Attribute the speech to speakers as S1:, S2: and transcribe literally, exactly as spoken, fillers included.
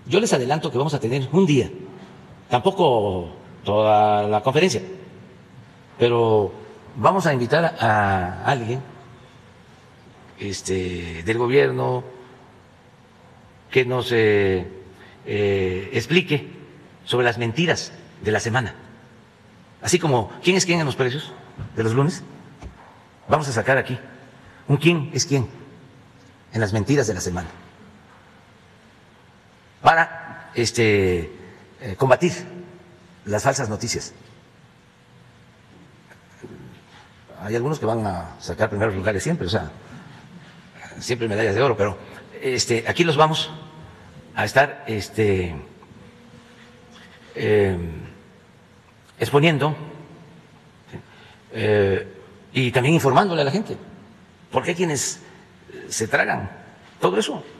S1: Yo les adelanto que vamos a tener un día, tampoco toda la conferencia, pero vamos a invitar a alguien este, del gobierno que nos eh, eh, explique sobre las mentiras de la semana. Así como quién es quién en los precios de los lunes, vamos a sacar aquí un quién es quién en las mentiras de la semana para este, eh, combatir las falsas noticias. Hay algunos que van a sacar primeros lugares siempre, o sea, siempre medallas de oro, pero este, aquí los vamos a estar este, eh, exponiendo eh, y también informándole a la gente, porque hay quienes se tragan todo eso.